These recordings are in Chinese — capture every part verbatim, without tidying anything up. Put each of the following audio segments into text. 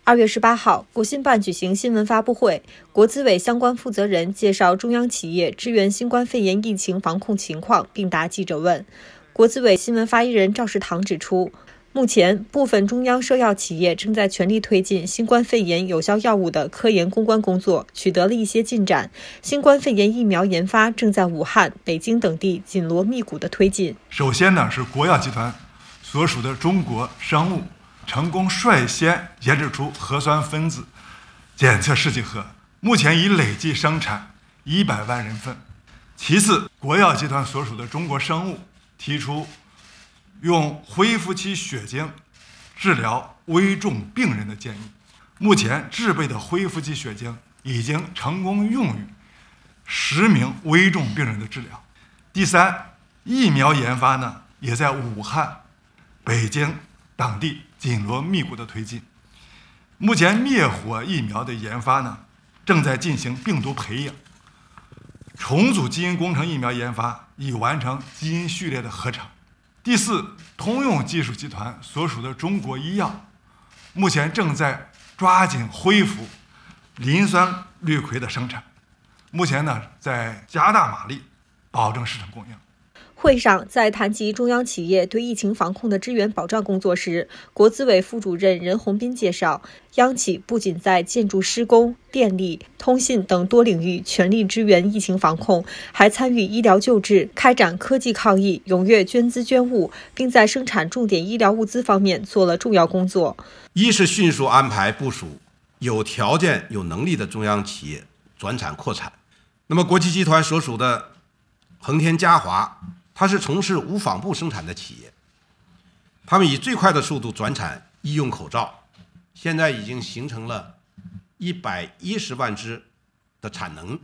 二月十八号，国新办举行新闻发布会，国资委相关负责人介绍中央企业支援新冠肺炎疫情防控情况，并答记者问。国资委新闻发言人赵世堂指出，目前部分中央社药企业正在全力推进新冠肺炎有效药物的科研攻关工作，取得了一些进展。新冠肺炎疫苗研发正在武汉、北京等地紧锣密鼓的推进。 首先呢，是国药集团所属的中国生物成功率先研制出核酸分子检测试剂盒，目前已累计生产一百万人份。其次，国药集团所属的中国生物提出用恢复期血清治疗危重病人的建议，目前制备的恢复期血清已经成功用于十名危重病人的治疗。第三，疫苗研发呢也在武汉、北京等地紧锣密鼓的推进。目前灭活疫苗的研发呢正在进行病毒培养，重组基因工程疫苗研发已完成基因序列的合成。第四，通用技术集团所属的中国医药目前正在抓紧恢复磷酸氯喹的生产，目前呢在加大马力保证市场供应。 会上，在谈及中央企业对疫情防控的支援保障工作时，国资委副主任任洪斌介绍，央企不仅在建筑施工、电力、通信等多领域全力支援疫情防控，还参与医疗救治，开展科技抗疫，踊跃捐资捐物，并在生产重点医疗物资方面做了重要工作。 一是迅速安排部署有条件、有能力的中央企业转产扩产。那么，国际集团所属的恒天嘉华，它是从事无纺布生产的企业，他们以最快的速度转产医用口罩，现在已经形成了一百一十万只的产能。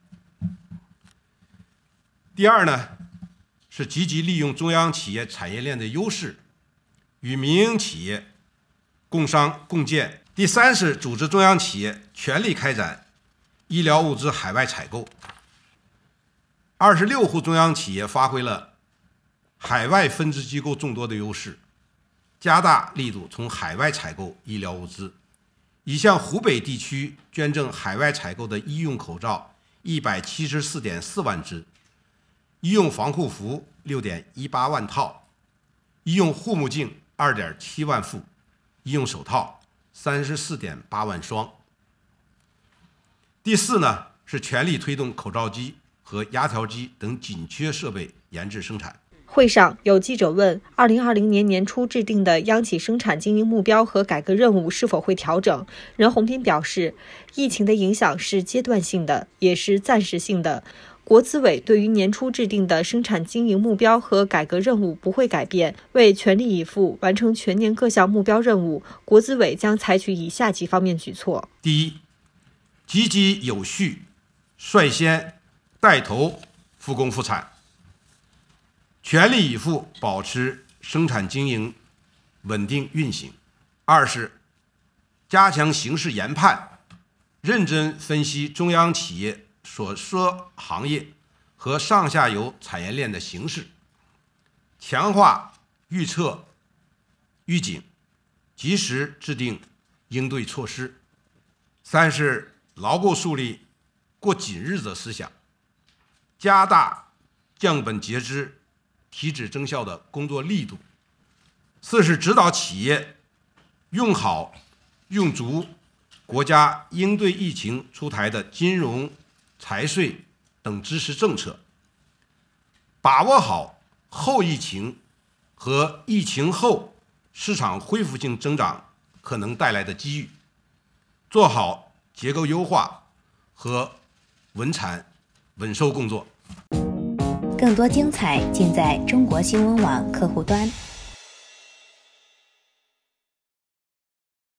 第二呢，是积极利用中央企业产业链的优势，与民营企业共商共建。第三是组织中央企业全力开展医疗物资海外采购。二十六户中央企业发挥了海外分支机构众多的优势，加大力度从海外采购医疗物资，已向湖北地区捐赠海外采购的医用口罩一百七十四点四万只，医用防护服六点一八万套，医用护目镜二点七万副，医用手套三十四点八万双。第四呢，是全力推动口罩机和压条机等紧缺设备研制生产。 会上有记者问，二零二零年年初制定的央企生产经营目标和改革任务是否会调整？任洪斌表示，疫情的影响是阶段性的，也是暂时性的。国资委对于年初制定的生产经营目标和改革任务不会改变，为全力以赴完成全年各项目标任务，国资委将采取以下几方面举措： 第一，积极有序、率先带头复工复产，全力以赴保持生产经营稳定运行。二是加强形势研判，认真分析中央企业所涉行业和上下游产业链的形势，强化预测预警，及时制定应对措施。三是牢固树立过紧日子思想，加大降本节支、提质增效的工作力度。四是指导企业用好用足国家应对疫情出台的金融、财税等支持政策，把握好后疫情和疫情后市场恢复性增长可能带来的机遇，做好结构优化和稳产稳收工作。 更多精彩尽在中国新闻网客户端。